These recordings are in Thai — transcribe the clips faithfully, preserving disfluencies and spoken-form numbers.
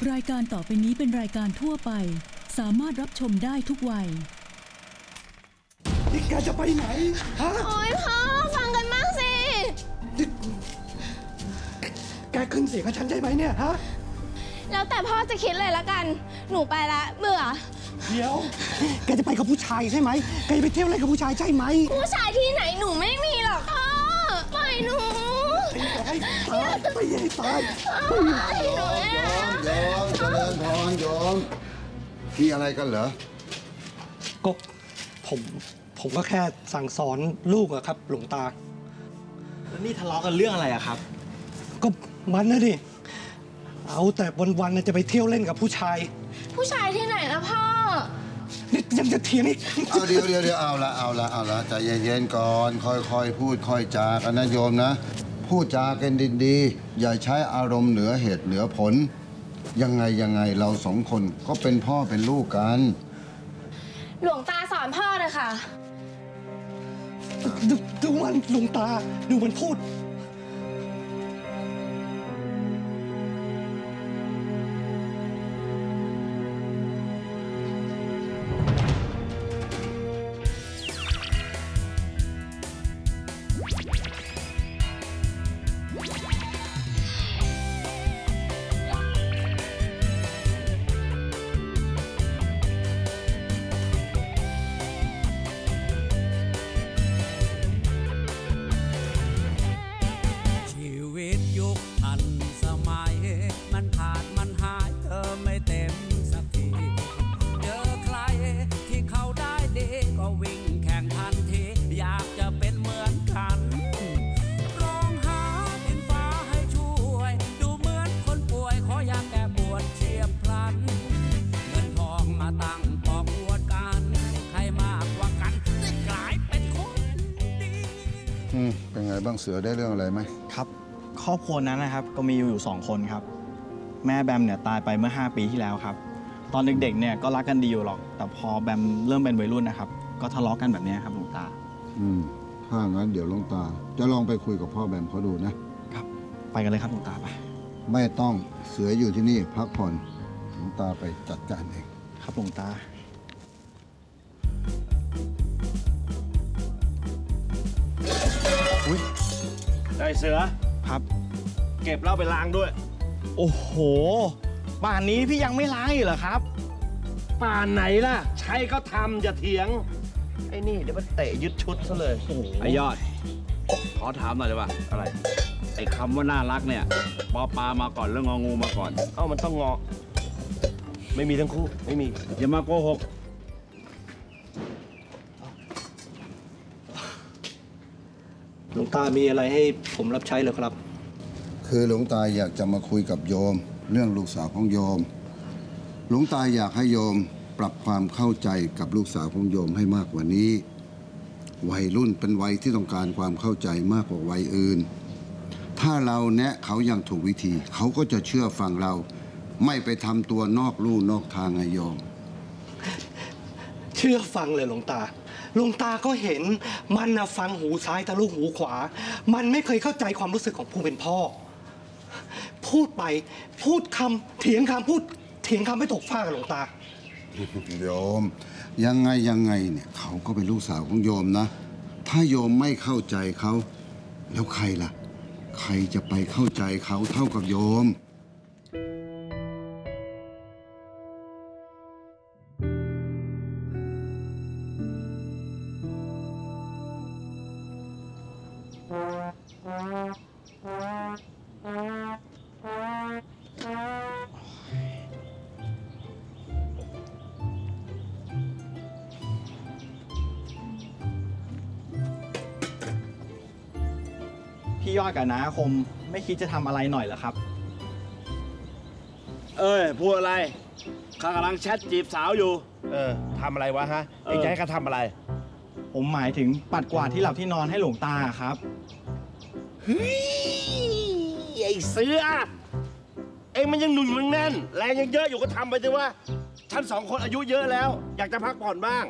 รายการต่อไปนี้เป็นรายการทั่วไปสามารถรับชมได้ทุกวัยนี่แกจะไปไหนฮะโอ๊ยพ่อฟังกันบ้างสิแกขึ้นเสียงกับฉันใช่ไหมเนี่ยฮะแล้วแต่พ่อจะคิดเลยละกันหนูไปละเบื่อเดี๋ยวแกจะไปกับผู้ชายใช่ไหมแกจะไปเที่ยวอะไรกับผู้ชายใช่ไหมผู้ชายที่ไหนหนูไม่มีหรอกพ่อปล่อยหนูตีให้ตายตีให้ตายปล่อยหนูโยมโยมเจริญพรโยมที่อะไรกันเหรอก็ผมผมก็แค่สั่งสอนลูกอะครับหลวงตาแล้วนี่ทะเลาะกันเรื่องอะไรอะครับก็มันนะดิเอาแต่วันๆจะไปเที่ยวเล่นกับผู้ชายผู้ชายที่ไหนล่ะพ่อนี่ยังจะเถียงอีกเอาเดี๋ยวเดี๋ยวเดี๋ยวเอาละเอาละเอาละใจเย็นๆก่อนค่อยๆพูดค่อยจากันนะโยมนะพูดจากันดีๆอย่าใช้อารมณ์เหนือเหตุเหนือผลยังไงยังไงเราสองคนก็เป็นพ่อเป็นลูกกันหลวงตาสอนพ่อเลยค่ะดูดูมันหลวงตาดูมันพูดเป็นไงบ้างเสือได้เรื่องอะไรไหมครับครอบครัวนั้นนะครับก็มีอยู่สองคนครับแม่แบมเนี่ยตายไปเมื่อห้าปีที่แล้วครับตอนเด็กๆเนี่ยก็รักกันดีอยู่หรอกแต่พอแบมเริ่มเป็นวัยรุ่นนะครับก็ทะเลาะกันแบบนี้ครับหลวงตาอืมถ้างั้นเดี๋ยวหลวงตาจะลองไปคุยกับพ่อแบมเขาดูนะครับไปกันเลยครับหลวงตาไปไม่ต้องเสืออยู่ที่นี่พักผ่อนหลวงตาไปจัดการเองครับหลวงตาอุ้ยได้เสือครับเก็บเหล้าไปล้างด้วยโอ้โหป่านนี้พี่ยังไม่ล้างอีกเหรอครับป่านไหนล่ะใช้ก็ทำอย่าเถียงไอ้นี่เดี๋ยวมันเตะยึดชุดซะเลยไอ้ยอดขอถามหน่อยได้ป่ะอะไรไอ้คำว่าน่ารักเนี่ยปอปลามาก่อนแล้วงองูมาก่อนเอ้ามันต้องงอไม่มีทั้งคู่ไม่มีอย่ามาโกหกหลวงตามีอะไรให้ผมรับใช้เหรอครับคือหลวงตาอยากจะมาคุยกับโยมเรื่องลูกสาวของโยมหลวงตาอยากให้โยมปรับความเข้าใจกับลูกสาวของโยมให้มากกว่านี้วัยรุ่นเป็นวัยที่ต้องการความเข้าใจมากกว่าวัยอื่นถ้าเราแนะเขาอย่างถูกวิธีเขาก็จะเชื่อฟังเราไม่ไปทำตัวนอกลู่นอกทางไงโยมเชื่อฟังเลยหลวงตาหลวงตาก็เห็นมันนะฟังหูซ้ายทะลุหูขวามันไม่เคยเข้าใจความรู้สึกของผู้เป็นพ่อพูดไปพูดคำเถียงคำพูดเถียงคำไม่ตกฟากหลวงตาโยมยังไงยังไงเนี่ยเขาก็เป็นลูกสาวของโยมนะถ้าโยมไม่เข้าใจเขาแล้วใครล่ะใครจะไปเข้าใจเขาเท่ากับโยมพี่ยอดกับน้าคมไม่คิดจะทำอะไรหน่อยเหรอครับเอ้ยพูดอะไรข้ากำลังแชทจีบสาวอยู่เออทำอะไรวะฮะเอ็งจะให้ข้าทำอะไรผมหมายถึงปัดกวาดที่หลับที่นอนให้หลวงตาครับเฮ้ยไอ้เสือเอ็งมันยังหนุ่มยังแน่นแรงยังเยอะอยู่ก็ทำไปสิว่าฉันสองคนอายุเยอะแล้วอยากจะพักผ่อนบ้าง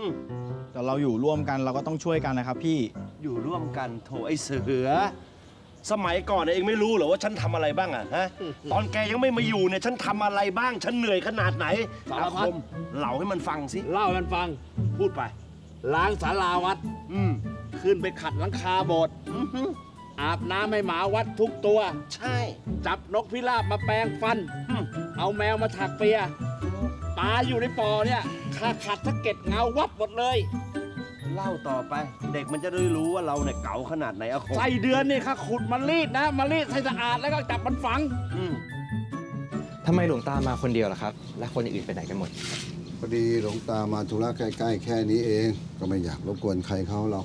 แต่เราอยู่ร่วมกันเราก็ต้องช่วยกันนะครับพี่อยู่ร่วมกันโถไอ้เสือสมัยก่อนเนี่ยเองไม่รู้เหรอว่าฉันทำอะไรบ้างอะฮะ ตอนแกยังไม่มาอยู่เนี่ยฉันทำอะไรบ้าง ฉันเหนื่อยขนาดไหนสารพัดอาคมเล่าให้มันฟังสิเล่าให้มันฟังพูดไปล้างศาลาวัดอืมขึ้นไปขัดหลังคาโบสถ์อื้อหืออาบน้ำให้หมาวัดทุกตัวใช่จับนกพิราบมาแปลงฟันอืมเอาแมวมาถักเปียปลาอยู่ในปอเนี่ยข้าขัดสะเก็ดเงาวับหมดเลยเล่าต่อไป เด็กมันจะได้รู้ว่าเราเนี่ยเก๋าขนาดไหนอาคมไส้เดือนนี่ข้าขุดมารีดนะมารีดให้สะอาดแล้วก็จับมันฝังอืมทำไมหลวงตามาคนเดียวล่ะครับ และคนอื่นไปไหนกันหมดพอดีหลวงตามาธุระใกล้ๆแค่นี้เอง ก็ไม่อยากรบกวนใครเขาหรอก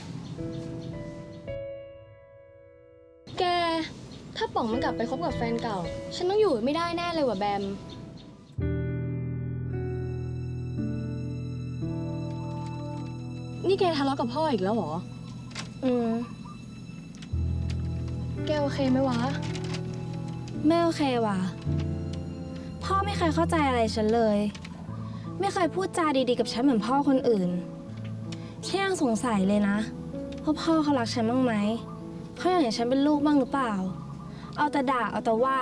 แก ถ้าป๋องมันกลับไปคบกับแฟนเก่า ฉันต้องอยู่ไม่ได้แน่เลยว่ะแบม นี่แกทะเลาะกับพ่ออีกแล้วเหรอ อืม แกโอเคไหมวะไม่โอเคว่ะ พ่อไม่เคยเข้าใจอะไรฉันเลย ไม่เคยพูดจาดีๆกับฉันเหมือนพ่อคนอื่นฉันยังสงสัยเลยนะว่าพ่อเขารักฉันบ้างไหมเขาอยากเห็นฉันเป็นลูกบ้างหรือเปล่า เอาแต่ด่าเอาแต่ว่า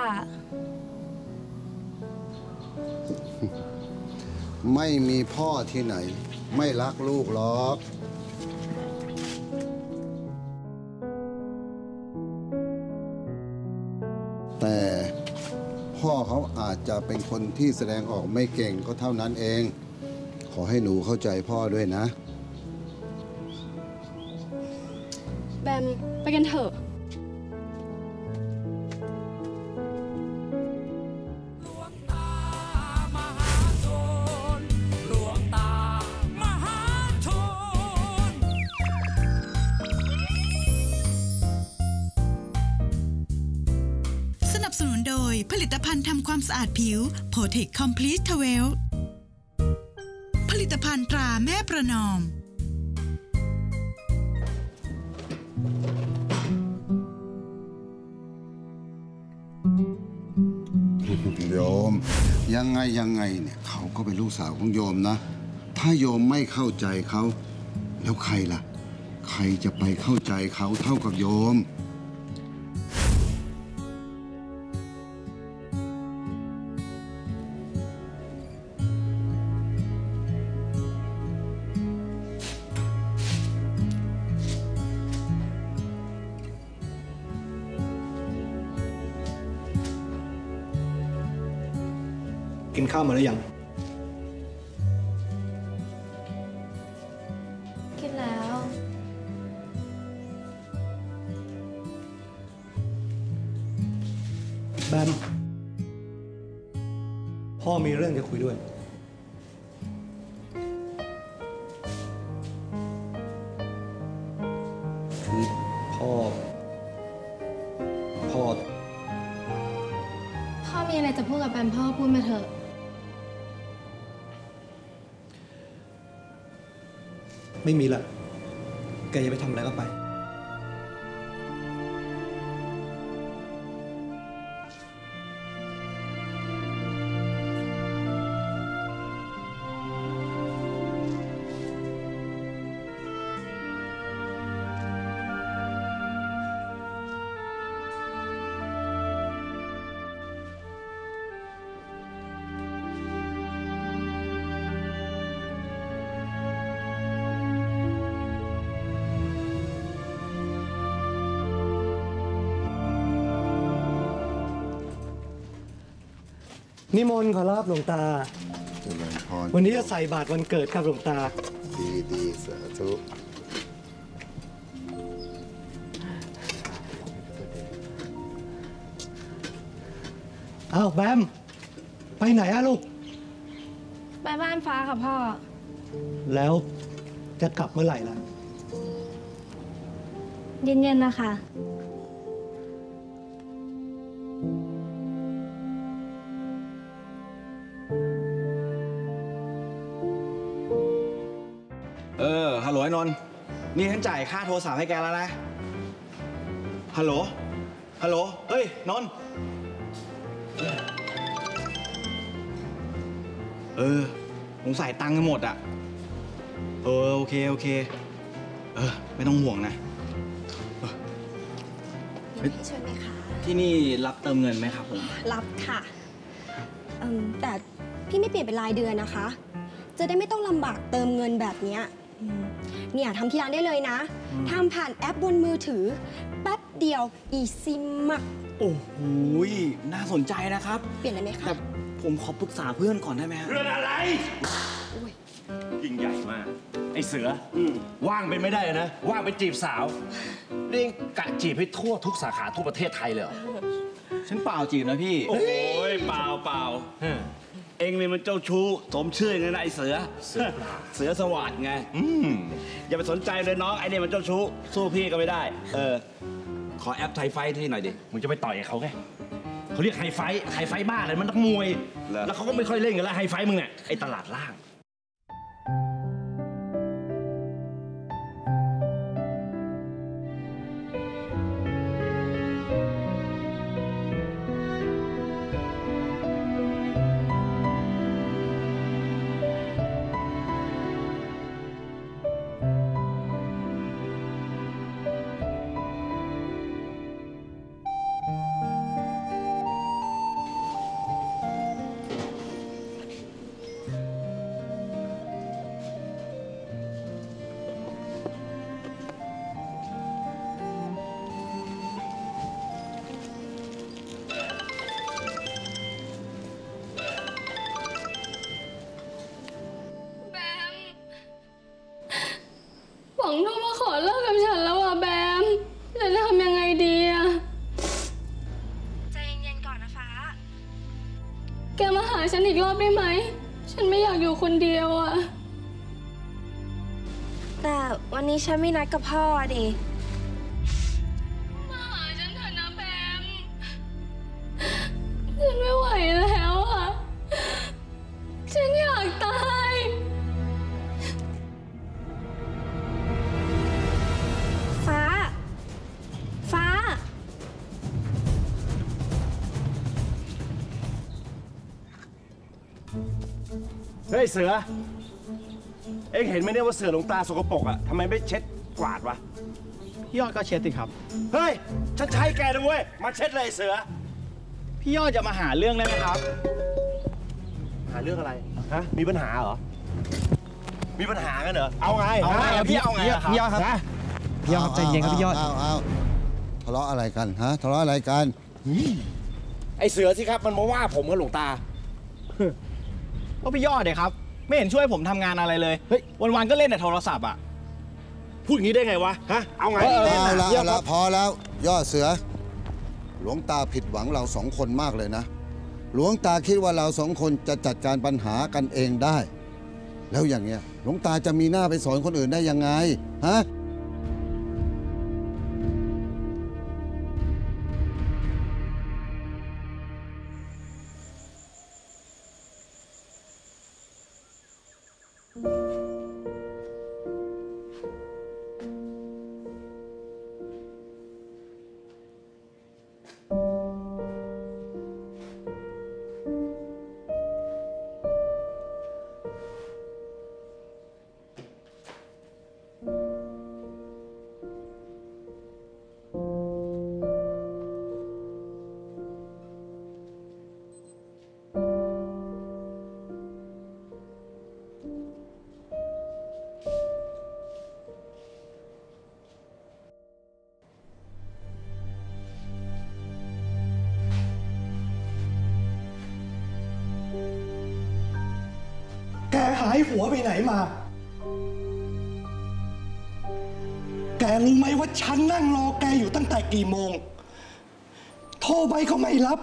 ไม่มีพ่อที่ไหน ไม่รักลูกหรอก แต่พ่อเขาอาจจะเป็นคนที่แสดงออกไม่เก่งก็เท่านั้นเอง ขอให้หนูเข้าใจพ่อด้วยนะแบม ไปกันเถอะสนับสนุนโดยผลิตภัณฑ์ทำความสะอาดผิว Protect Complete ทเวล ผลิตภัณฑ์ตราแม่ประนอมโยม ยังไงยังไงเนี่ยเขาก็เป็นลูกสาวของโยมนะ ถ้าโยมไม่เข้าใจเขา แล้วใครล่ะ ใครจะไปเข้าใจเขาเท่ากับโยมกินข้าวมาหรือยังคิดแล้วแบม พ่อมีเรื่องจะคุยด้วย คือพ่อ พ่อพ่อมีอะไรจะพูดกับแบมพ่อพูดมาเถอะไม่มีละ แกจะไปทำอะไรก็ไป นิมนต์ขอรับหลวงตาเจริญพรวันนี้จะใส่บาตรวันเกิดครับหลวงตาดีดีสาธุอ้าวแบม ไปไหนอะลูกไปบ้านฟ้าค่ะพ่อแล้วจะกลับเมื่อไหร่ล่ะเย็นๆนะคะเออ ฮัลโหลไอ้นนท์นี่ฉันจ่ายค่าโทรศัพท์ให้แกแล้วนะ ฮัลโหล ฮัลโหล เฮ้ย นนท์เออผมใส่ตังค์กันหมดอ่ะ เออ โอเค โอเค เออ ไม่ต้องห่วงนะ เออไปใช่ไหมคะที่นี่รับเติมเงินไหมครับผมรับค่ะอืมแต่พี่ไม่เปลี่ยนเป็นรายเดือนนะคะ จะได้ไม่ต้องลำบากเติมเงินแบบเนี้ยอืมเนี่ยทำที่ร้านได้เลยนะทำผ่านแอปบนมือถือแป๊บเดียวอีซิมมากโอ้โหน่าสนใจนะครับเปลี่ยนเลยไหมคะแต่ผมขอปรึกษาเพื่อนก่อนได้ไหมครับเพื่อนอะไรยิ่งใหญ่มาก ไอ้เสืออว่างเป็นไม่ได้นะ ว่างไปจีบสาวเรียงกะจีบให้ทั่วทุกสาขาทั่วประเทศไทยเลยเหรอฉันเปล่าจีบนะพี่โอ้ยเปล่าเปล่าเองนี่มันเจ้าชู้สมชื่อไงนะไอ้เสือ เสือเสือสวัสดไงอย่าไปสนใจเลยน้องไอ้นี่มันเจ้าชู้สู้พี่ก็ไม่ได้ เออ ขอแอปไทยไฟท์ที่หน่อยดิมึงจะไปต่อยกับเขาไงเขาเรียกไฮไฟท์ไฮไฟท์บ้าเลยมันนักมวย แล้วเขาก็ไม่ค่อยเล่นกันแล้วไฮไฟท์มึงเนี่ยไอ้ตลาดล่างหวังโทรมาขอเลิกกับฉันแล้วอ่ะแบมฉันจะทำยังไงดีอ่ะใจเย็นๆก่อนนะฟ้าแกมาหาฉันอีกรอบได้ไหม ฉันไม่อยากอยู่คนเดียวอ่ะแต่วันนี้ฉันไม่นัดกับพ่อดิมาหาฉันเถอะนะแบม ฉันไม่ไหวแล้วอ่ะ ฉันอยากตายฟ้า ฟ้าเฮ้ยเสือ เอ็งเห็นไหมเนี่ยว่าเสือหลวงตาสกปรกอ่ะทำไมไม่เช็ดกวาดวะพี่ยอดก็เช็ดสิครับเฮ้ย ฉันใช้แกนะเว้ย มาเช็ดเลยไอ้เสือพี่ยอดจะมาหาเรื่องได้ไหมครับหาเรื่องอะไร ฮะ มีปัญหาเหรอ มีปัญหากันเหรอ เอาไงเอาไงฮะพี่เอาไงอะครับพี่ยอดครับนะพี่ยอดครับใจเย็นครับพี่ยอดเอาเอาทะเลาะอะไรกันฮะทะเลาะอะไรกันไอ้เสือสิครับ มันมาว่าผมกับหลวงตาก็พี่ยอดเลยครับ ไม่เห็นช่วยผมทำงานอะไรเลยเฮ้ยวันๆก็เล่นแต่โทรศัพท์อ่ะพูดอย่างนี้ได้ไงวะ ฮะ เอาไงเอาละเยเอาคละรับพอแล้วยอดเสือ หลวงตาผิดหวังเราสองคนมากเลยนะ หลวงตาคิดว่าเราสองคนจะจัดการปัญหากันเองได้ แล้วอย่างเงี้ยหลวงตาจะมีหน้าไปสอนคนอื่นได้ยังไงฮะแกหายหัวไปไหนมา แกรู้ไหมว่าฉันนั่งรอแกอยู่ตั้งแต่กี่โมง โทรไปก็ไม่รับ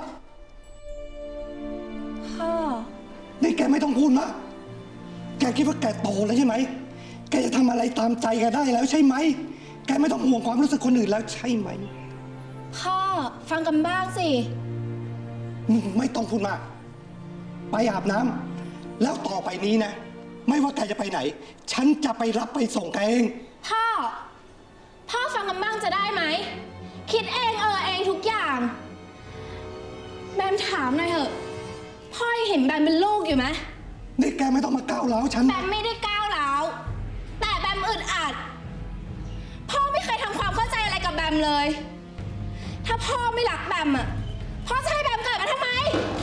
พ่อนี่แกไม่ต้องพูดมาก แกคิดว่าแกโตแล้วใช่ไหม แกจะทำอะไรตามใจแกได้แล้วใช่ไหม แกไม่ต้องห่วงความรู้สึกคนอื่นแล้วใช่ไหมพ่อ ฟังกันบ้างสิไม่ต้องพูดมาก ไปอาบน้ำแล้วต่อไปนี้นะ ไม่ว่าแกจะไปไหน ฉันจะไปรับไปส่งแกเองพ่อ พ่อฟังกันบ้างจะได้ไหม คิดเองเออเองทุกอย่าง แบมถามหน่อยเถอะ พ่อยังเห็นแบมเป็นลูกอยู่ไหมนี่แกไม่ต้องมาก้าวร้าวฉันแบมไม่ได้ก้าวร้าวแต่แบมอึดอัด พ่อไม่เคยทำความเข้าใจอะไรกับแบมเลยถ้าพ่อไม่รักแบมอ่ะพ่อจะให้แบมเกิดมาทำไม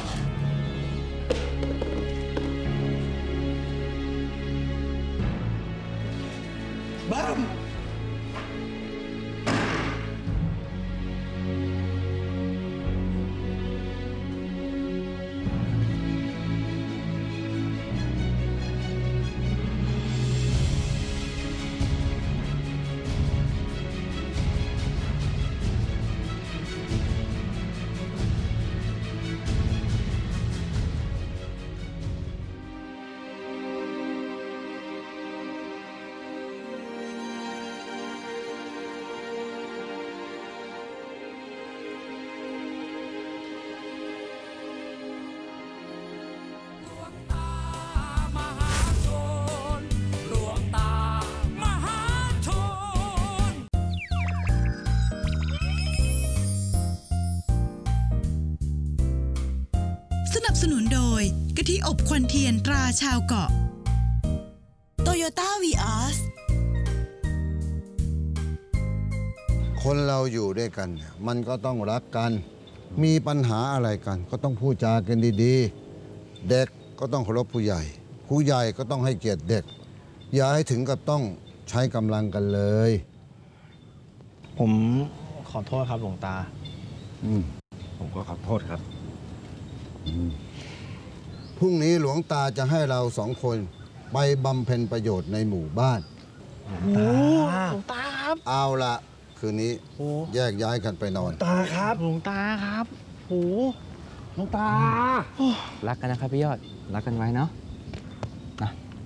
แบมสนับสนุนโดยกะทิอบควันเทียนตราชาวเกาะ โตโยต้า วีออสคนเราอยู่ด้วยกันเนี่ยมันก็ต้องรักกัน มีปัญหาอะไรกัน ก็ต้องพูดจากันดีๆ เด็กก็ต้องเคารพผู้ใหญ่ ผู้ใหญ่ก็ต้องให้เกียรติเด็ก อย่าให้ถึงกับต้องใช้กำลังกันเลยผมขอโทษครับหลวงตาอืมผมก็ขอโทษครับพรุ่งนี้หลวงตาจะให้เราสองคนไปบำเพ็ญประโยชน์ในหมู่บ้านหลวงตาครับเอาละคืนนี้แยกย้ายกันไปนอนตาครับหลวงตาครับโหหลวงตารักกันนะครับพี่ยอด รักกันไว้เนาะนะ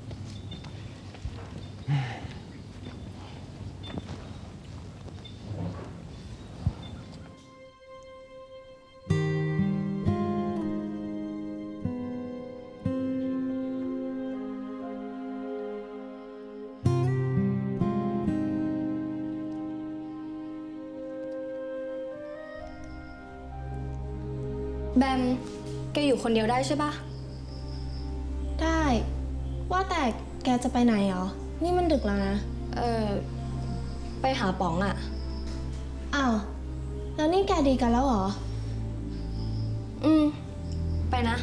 แบม แกอยู่คนเดียวได้ใช่ปะได้ ว่าแต่แกจะไปไหนเหรอ นี่มันดึกแล้วนะเออไปหาป๋องอะอ้าว แล้วนี่แกดีกันแล้วเหรออืม ไปนะ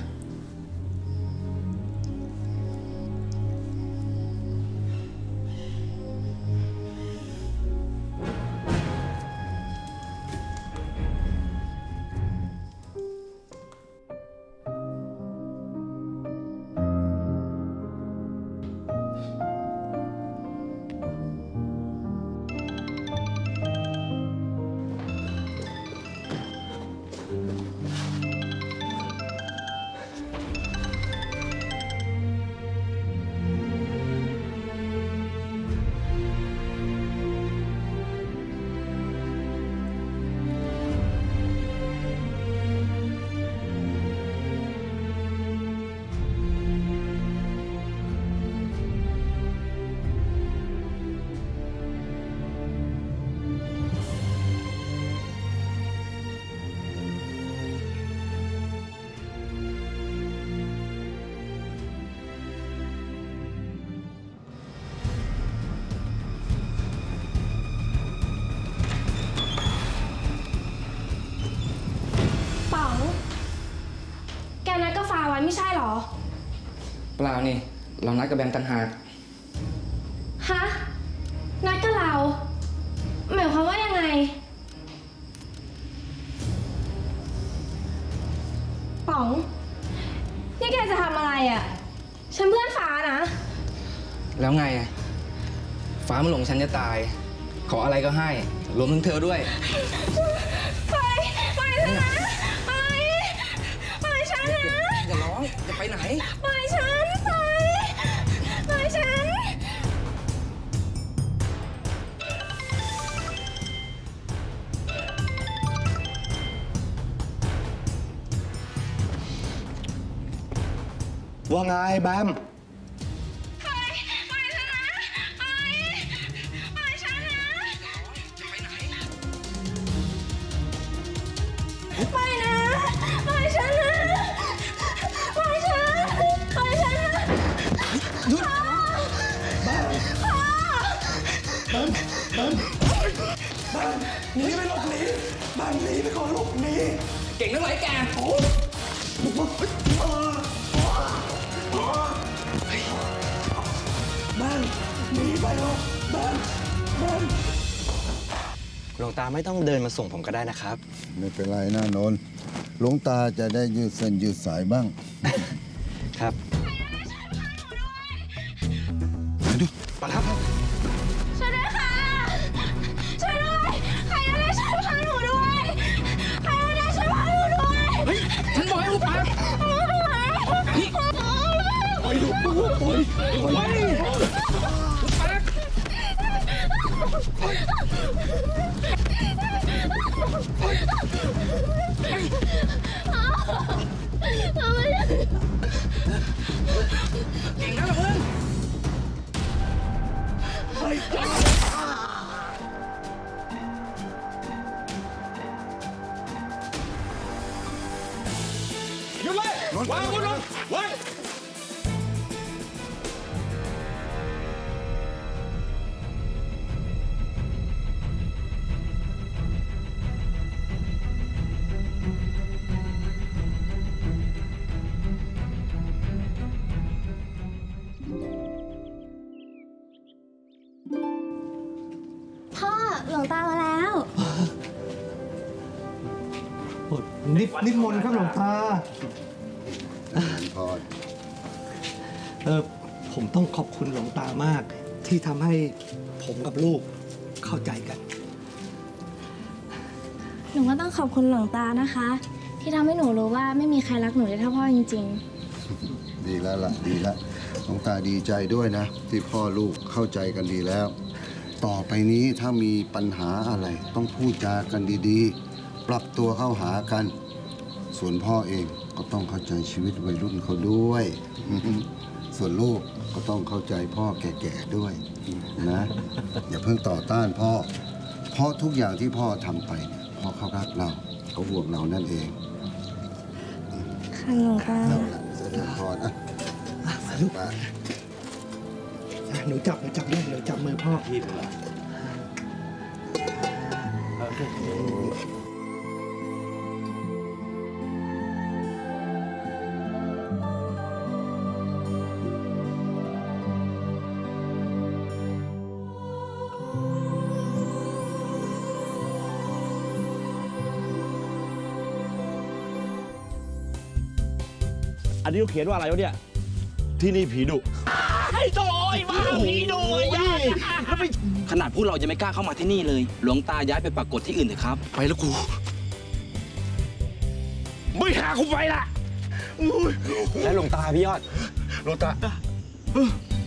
ป๋อง แกนัดกับฟ้าไว้ไม่ใช่เหรอเปล่านี่ เรานัดกับแบมต่างหากฮะ นัดกับเรา หมายความว่ายังไง ป๋อง นี่แกจะทำอะไรอ่ะ ฉันเพื่อนฟ้านะแล้วไงอะฟ้ามันหลงฉันจะตาย ขออะไรก็ให้ รวมถึงเธอด้วยไป ไปฉันนะ ไป ไปฉันนะอย่าร้อง จะไปไหนไปฉัน ไป ไปฉันว่าไงแบมไปนะ ไปฉันนะ ไปฉัน ไปฉันนะหยุดพ่อแบมแบมแบมหนีไปหลบหนีแบมหนีไปเก่งนักไหนแกบ้านหนีไปแล้วบ้านบ้านหลวงตาไม่ต้องเดินมาส่งผมก็ได้นะครับไม่เป็นไรนะนนท์หลวงตาจะได้ยืดเส้นยืดสายบ้างครับดูไปแล้วช่วยด้วยค่ะ ช่วยด้วย ใครก็ได้ช่วยพาหนูด้วย ใครก็ได้ช่วยพาหนูด้วยเฮ้ย ฉันบอกให้อุปากนี่ปล่อยลูกปล่อยปล่อยอุปากเก่งนะเพื่อนหยุดเลยวางอาวุธลงไว้พ่อ หลวงตามาแล้วนินิมนต์ครับหลวงตาพอเออผมต้องขอบคุณหลวงตามาก ที่ทำให้ผมกับลูกเข้าใจกันหนูก็ต้องขอบคุณหลวงตานะคะ ที่ทำให้หนูรู้ว่าไม่มีใครรักหนูได้เท่าพ่อจริงดีแล้วล่ะดีแล้วหลวงตาดีใจด้วยนะ ที่พ่อลูกเข้าใจกันดีแล้ว ต่อไปนี้ถ้ามีปัญหาอะไรต้องพูดจากันดีๆ ปรับตัวเข้าหากัน ส่วนพ่อเองก็ต้องเข้าใจชีวิตวัยรุ่นเขาด้วย ส่วนลูกก็ต้องเข้าใจพ่อแก่ๆด้วยนะ อย่าเพิ่งต่อต้านพ่อ เพราะทุกอย่างที่พ่อทำไปเนี่ยพ่อเขารักเราเขาห่วงเรานั่นเองๆ ค่ะหลวงตาเอาล่ะเสด็จพ่อนะลูกไปหนูจับหนูจับด้วยหนูจับมือพ่อพี่อันนี้เขาเขียนว่าอะไรวะเนี่ย ที่นี่ผีดุไอ้โถ่ไอ้บ้าผีดุไอ้ย่าขนาดพวกเรายังไม่กล้าเข้ามาที่นี่เลย หลวงตาย้ายไปปรากฏที่อื่นเถอะครับไปแล้วกู ไม่หากูไปละแล้วหลวงตาพี่ยอดหลวงตา